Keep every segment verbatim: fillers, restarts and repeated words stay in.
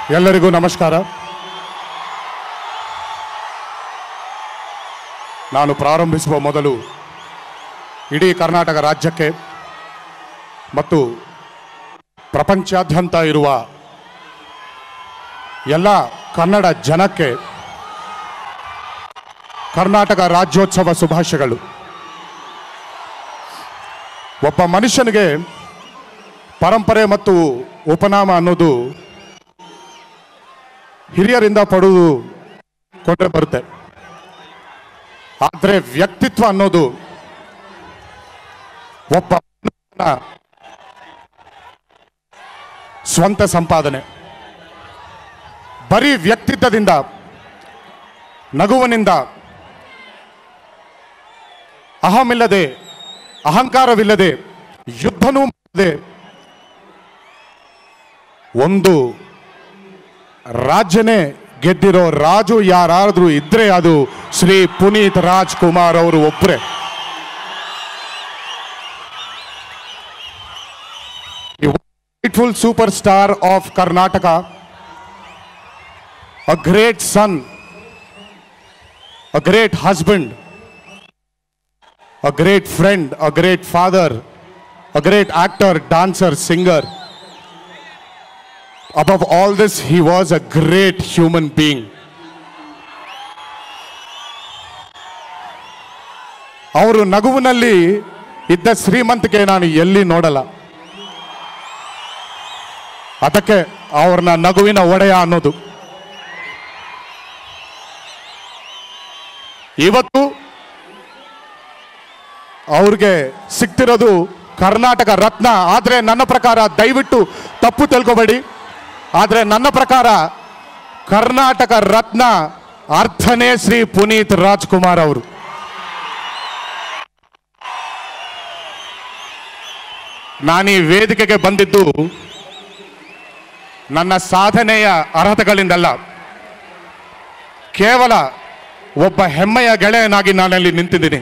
ಎಲ್ಲರಿಗೂ ನಮಸ್ಕಾರ. ನಾನು ಪ್ರಾರಂಭಿಸುವ ಮೊದಲು ಇಡೀ ಕರ್ನಾಟಕ ರಾಜ್ಯಕ್ಕೆ ಮತ್ತು ಪ್ರಪಂಚಾದ್ಯಂತ ಇರುವ ಎಲ್ಲ ಕನ್ನಡ ಜನಕ್ಕೆ ಕರ್ನಾಟಕ ರಾಜ್ಯೋತ್ಸವ ಶುಭಾಶಯಗಳು. ಒಬ್ಬ ಮನುಷ್ಯನಿಗೆ ಪರಂಪರೆ ಮತ್ತು ಉಪನಾಮ ಅನ್ನೋದು ಹಿರಿಯರಿಂದ ಪಡೆದು ಕೊಟ್ಟರೆ ಬರುತ್ತೆ. ಆದರೆ ವ್ಯಕ್ತಿತ್ವ ಅನ್ನೋದು ಒಬ್ಬ ಸ್ವಂತ ಸಂಪಾದನೆ. ಬರೀ ವ್ಯಕ್ತಿತ್ವದಿಂದ, ನಗುವಿನಿಂದ, ಅಹಮಿಲ್ಲದೆ, ಅಹಂಕಾರವಿಲ್ಲದೆ, ಯುದ್ಧನೂ ಮಾಡದೆ ಒಂದು ರಾಜ್ಯನೇ ಗೆದ್ದಿರೋ ರಾಜು ಯಾರಾದ್ರೂ ಇದ್ರೆ ಅದು ಶ್ರೀ ಪುನೀತ್ ರಾಜ್ಕುಮಾರ್ ಅವರು ಒಬ್ಬರೇ. Rightful superstar of Karnataka, a great son, a great husband, a great friend, a great father, a great actor, dancer, singer. Above all this, he was a great human being. ಅವರು ನಗುವಿನಲ್ಲಿ ಇದ್ದ ಶ್ರೀಮಂತಿಕೆ ನಾನು ಎಲ್ಲಿ ನೋಡಲ್ಲ. ಅದಕ್ಕೆ ಅವ್ರನ್ನ ನಗುವಿನ ಒಡೆಯ ಅನ್ನೋದು. ಇವತ್ತು ಅವ್ರಿಗೆ ಸಿಗ್ತಿರೋದು ಕರ್ನಾಟಕ ರತ್ನ. ಆದರೆ ನನ್ನ ಪ್ರಕಾರ, ದಯವಿಟ್ಟು ತಪ್ಪು ತಿಳ್ಕೊಬೇಡಿ, ಆದರೆ ನನ್ನ ಪ್ರಕಾರ ಕರ್ನಾಟಕ ರತ್ನ ಅರ್ಥನೇ ಶ್ರೀ ಪುನೀತ್ ರಾಜ್ಕುಮಾರ್ ಅವರು. ನಾನೀ ವೇದಿಕೆಗೆ ಬಂದಿದ್ದು ನನ್ನ ಸಾಧನೆಯ ಅರ್ಹತೆಗಳಿಂದಲ್ಲ, ಕೇವಲ ಒಬ್ಬ ಹೆಮ್ಮೆಯ ಗೆಳೆಯನಾಗಿ ನಾನಲ್ಲಿ ನಿಂತಿದ್ದೀನಿ.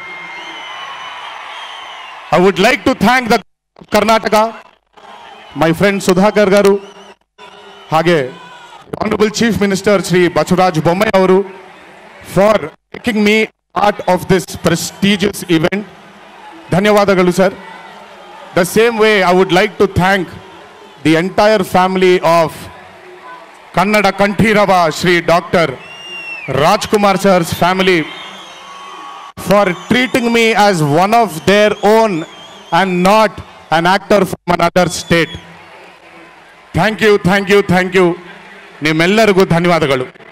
I would like to thank the Karnataka, my friend Sudhakar garu, ಹಾಗೆ honourable chief minister Shri Basavaraj Bommai ಅವರು for taking me part of this prestigious event. ಧನ್ಯವಾದಗಳು sir. The same way I would like to thank the entire family of Kannada Kanthirava Shri Doctor Rajkumar sir's family for treating me as one of their own and not an actor from another state. Thank you, thank you, thank you. ನಿಮ್ಮೆಲ್ಲರಿಗೂ ಧನ್ಯವಾದಗಳು.